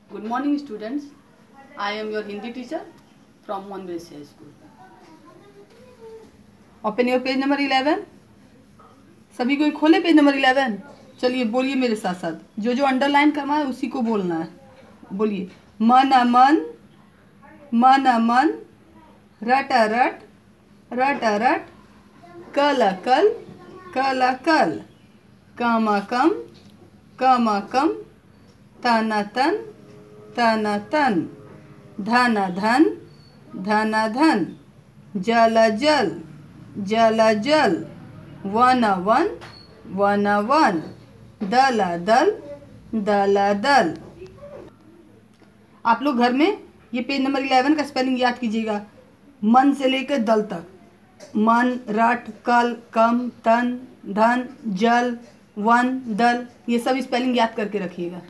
Good morning, students. I am your Hindi teacher from Monbase School. Open your page number 11. सभी कोई खोले page number 11। चलिए बोलिए मेरे साथ साथ, जो जो अंडरलाइन करना है उसी को बोलना है। बोलिए मन मन, मन मन, रट रट, रट रट, कल कल, कल कल, कम कम, कम कम, तन तन, तन तन, धन धन, धन धन, जल जल, जल जल, वन वन, वन वन, दल दल, दल दल। आप लोग घर में ये पेज नंबर 11 का स्पेलिंग याद कीजिएगा, मन से लेकर दल तक। मन, रट, कल, कम, तन, धन, जल, वन, दल, ये सब स्पेलिंग याद करके रखिएगा।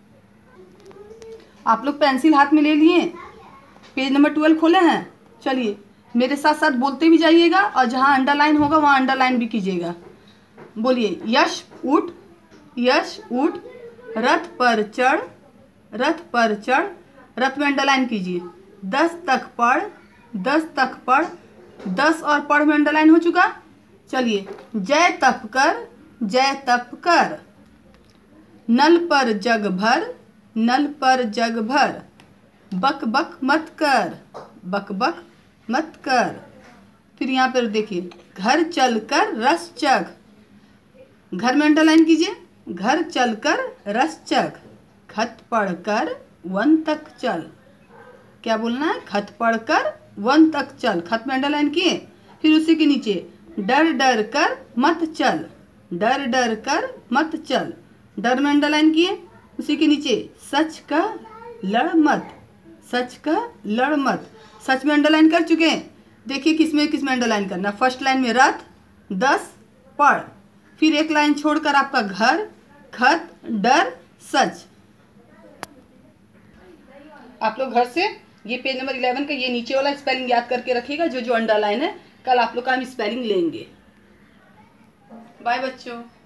आप लोग पेंसिल हाथ में ले लिए, पेज नंबर 12 खोले हैं। चलिए मेरे साथ साथ बोलते भी जाइएगा और जहाँ अंडरलाइन होगा वहाँ अंडरलाइन भी कीजिएगा। बोलिए यश उठ, यश उठ, रथ पर चढ़, रथ पर चढ़, रथ में अंडरलाइन कीजिए। 10 तक पढ़, 10 तक पढ़, 10 और पढ़ में अंडरलाइन हो चुका। चलिए जय तप कर, जय तप कर, नल पर जग भर, नल पर जग भर, बक बक मत कर, बक बक मत कर। फिर यहाँ पर देखिए घर चल कर रस चख, घर में अंडरलाइन कीजिए। घर चल कर रस चख, खत पढ़ कर वन तक चल। क्या बोलना है? खत पढ़ कर वन तक चल, खत में अंडरलाइन किए। फिर उसी के नीचे डर डर कर मत चल, डर डर कर मत चल, डर में अंडरलाइन किए। उसी के नीचे सच का लड़ मत, सच का लड़ मत, सच में अंडरलाइन कर चुके हैं। देखिए किसमें अंडरलाइन करना। फर्स्ट लाइन में रथ, 10 पढ़, फिर एक लाइन छोड़कर आपका घर, खत, डर, सच। आप लोग घर से ये पेज नंबर 11 का ये नीचे वाला स्पेलिंग याद करके रखिएगा, जो जो अंडरलाइन है। कल आप लोग का हम स्पेलिंग लेंगे। बाय बच्चों।